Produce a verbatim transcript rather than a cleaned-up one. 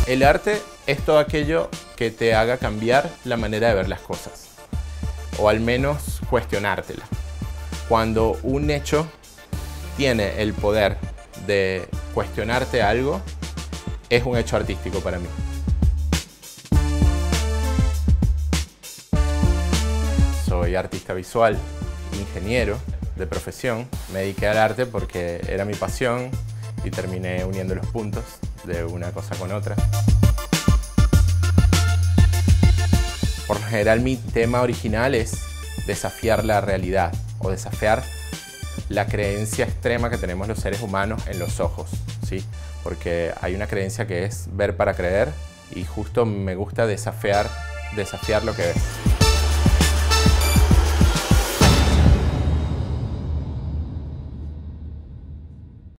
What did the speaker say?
El arte es todo aquello que te haga cambiar la manera de ver las cosas, o al menos cuestionártela. Cuando un hecho tiene el poder de cuestionarte algo, es un hecho artístico para mí. Soy artista visual, ingeniero de profesión. Me dediqué al arte porque era mi pasión y terminé uniendo los puntos de una cosa con otra. Por lo general, mi tema original es desafiar la realidad o desafiar la creencia extrema que tenemos los seres humanos en los ojos, ¿sí? Porque hay una creencia que es ver para creer y justo me gusta desafiar, desafiar lo que ves.